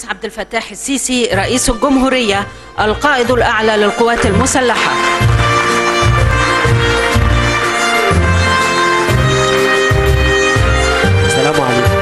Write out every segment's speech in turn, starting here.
الرئيس عبد الفتاح السيسي رئيس الجمهورية القائد الأعلى للقوات المسلحة. السلام عليكم.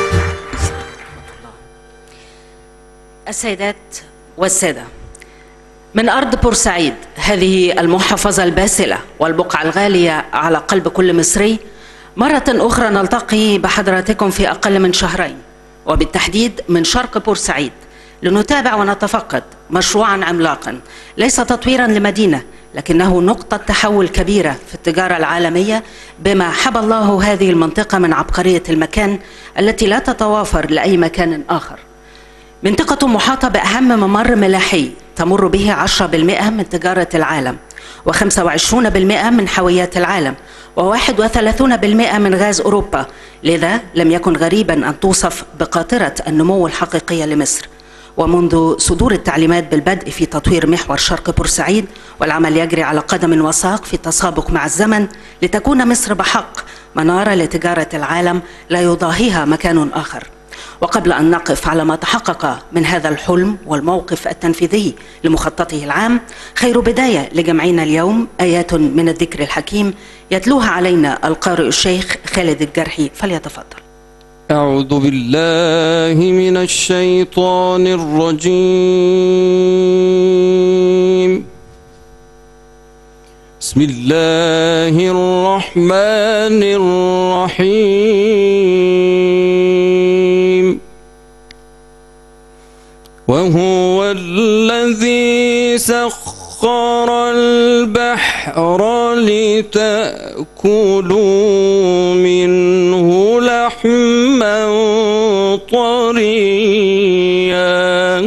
السيدات والسادة، من أرض بورسعيد، هذه المحافظة الباسلة والبقعة الغالية على قلب كل مصري، مرة أخرى نلتقي بحضراتكم في أقل من شهرين، وبالتحديد من شرق بورسعيد، لنتابع ونتفقد مشروعا عملاقا ليس تطويرا لمدينة، لكنه نقطة تحول كبيرة في التجارة العالمية، بما حبى الله هذه المنطقة من عبقرية المكان التي لا تتوافر لأي مكان آخر. منطقة محاطة بأهم ممر ملاحي تمر به 10% من تجارة العالم، و25% من حاويات العالم، و31% من غاز أوروبا، لذا لم يكن غريبا أن توصف بقاطرة النمو الحقيقية لمصر. ومنذ صدور التعليمات بالبدء في تطوير محور شرق بورسعيد، والعمل يجري على قدم وساق في تسابق مع الزمن لتكون مصر بحق منارة لتجارة العالم لا يضاهيها مكان آخر. وقبل أن نقف على ما تحقق من هذا الحلم والموقف التنفيذي لمخططه العام، خير بداية لجمعنا اليوم آيات من الذكر الحكيم يتلوها علينا القارئ الشيخ خالد الجرحي، فليتفضل. أعوذ بالله من الشيطان الرجيم. بسم الله الرحمن الرحيم. وهو الذي سخر البحر لتأكلوا منه لحما طريا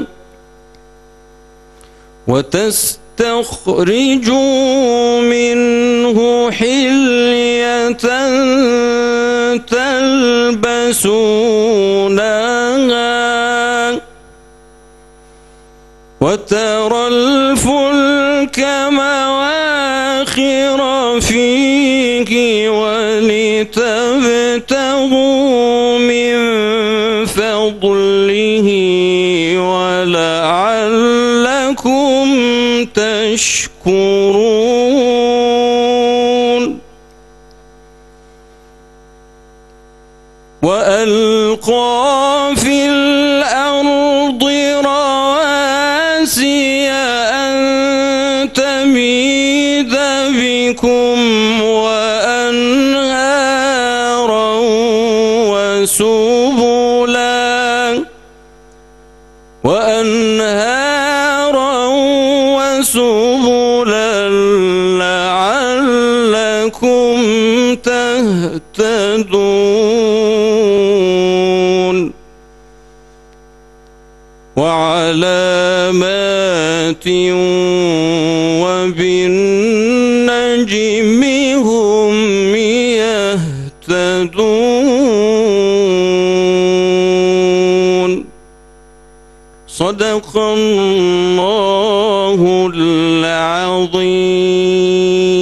وتستخرجوا منه حلية تلبسونها وترى الفلك مواخر فيه ولتبتغوا من فضله ولعلكم تشكرون. وألقى في الأرض رواسي أن تميد بكم وأنهارا وسبلا لعلكم تهتدون. وعلامات وبالنجم هم يهتدون. صدق الله العظيم.